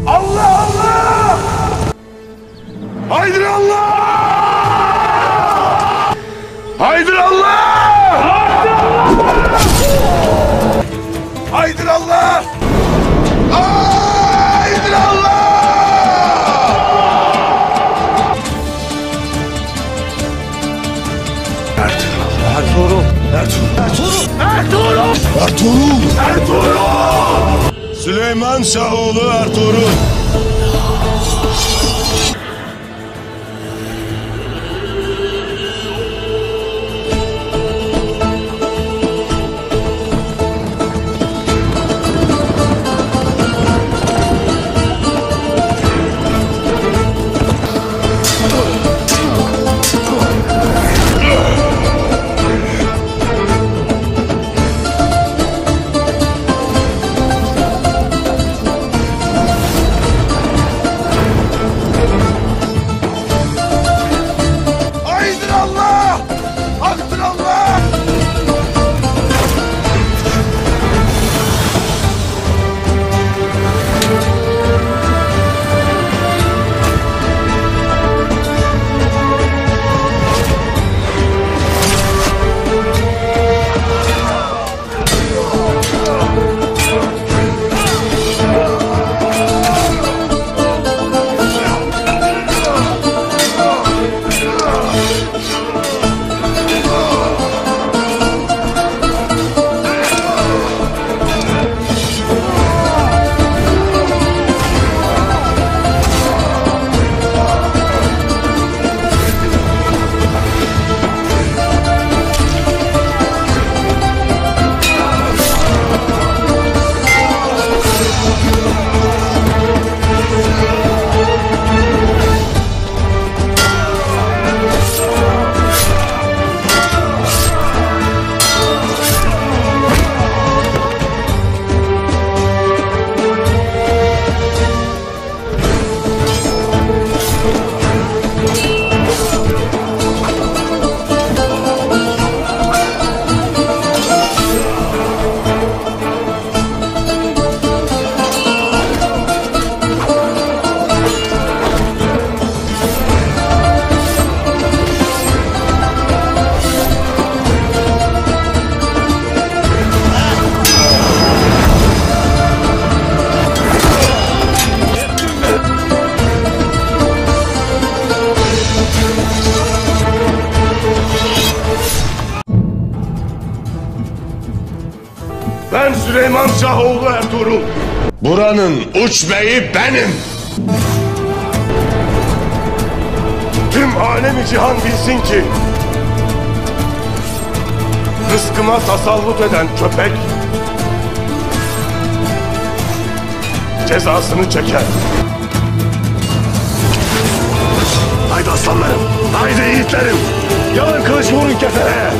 Allah Allah! Haydır Allah! Haydır Allah! Haydır Allah! Haydır Allah! Ertugrul! Suleman Shah oğlu Ertugrul! Ben Suleman Shah oğlu Ertugrul. Buranın uç beyi benim. Tüm alemi cihan bilsin ki rızkıma tasallut eden köpek cezasını çeker. Haydi aslanlarım, haydi yiğitlerim, yalın kılıç vurun kefeye.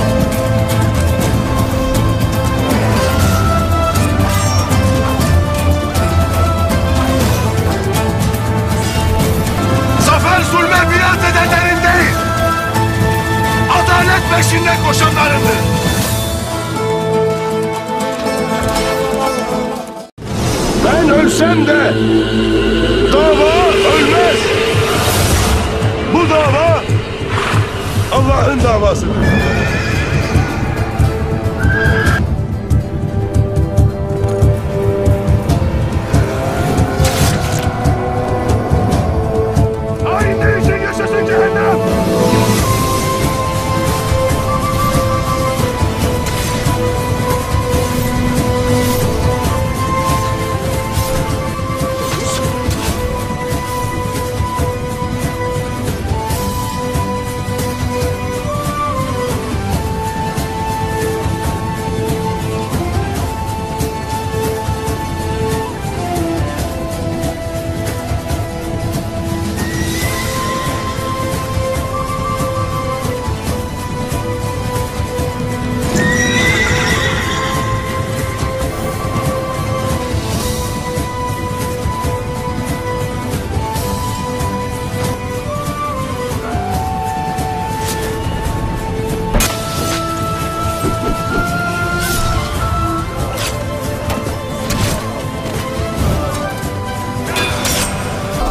Zafer zulme biat edenlerin değil, adalet peşinde koşanlarındır. Ben ölsem de dava ölmez. Bu dava Allah'ın davasıdır. Hainler için yaşasın cehennem!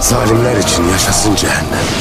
Zalimler için yaşasın cehennem.